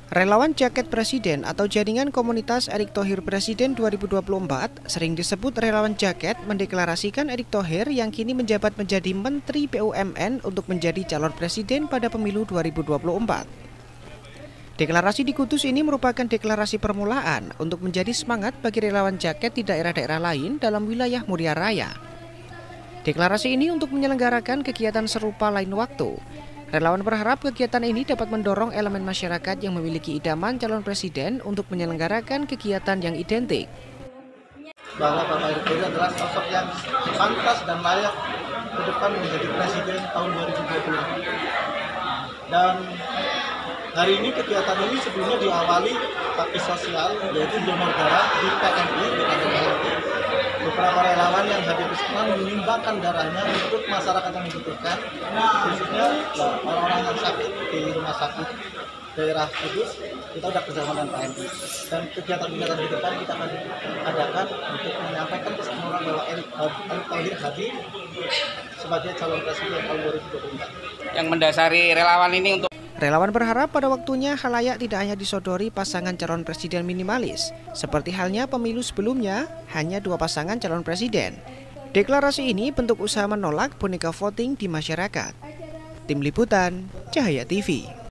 Relawan Jaket Presiden atau jaringan komunitas Erick Thohir Presiden 2024 sering disebut relawan jaket mendeklarasikan Erick Thohir yang kini menjabat menjadi Menteri BUMN untuk menjadi calon presiden pada pemilu 2024. Deklarasi di Kudus ini merupakan deklarasi permulaan untuk menjadi semangat bagi relawan jaket di daerah-daerah lain dalam wilayah Muria Raya. Deklarasi ini untuk menyelenggarakan kegiatan serupa lain waktu. Relawan berharap kegiatan ini dapat mendorong elemen masyarakat yang memiliki idaman calon presiden untuk menyelenggarakan kegiatan yang identik. Bahwa Bapak Erick Thohir adalah sosok yang pantas dan layak ke depan menjadi presiden tahun 2024. Dan hari ini kegiatan ini sebelumnya diawali bakti sosial, yaitu donor darah di PMI, di PMI. Beberapa relawan yang hadir di sana menyumbangkan darahnya untuk masyarakat yang membutuhkan, khususnya orang-orang yang sakit di rumah sakit daerah Kudus. Kita sudah bersama dengan PMI, dan kegiatan-kegiatan di depan kita akan adakan untuk menyampaikan pesan orang bahwa Erick Thohir hadir sebagai calon presiden tahun 2024. Yang mendasari relawan ini untuk Relawan berharap pada waktunya khalayak tidak hanya disodori pasangan calon presiden minimalis, seperti halnya pemilu sebelumnya, hanya 2 pasangan calon presiden. Deklarasi ini bentuk usaha menolak boneka voting di masyarakat. Tim Liputan, Cahaya TV.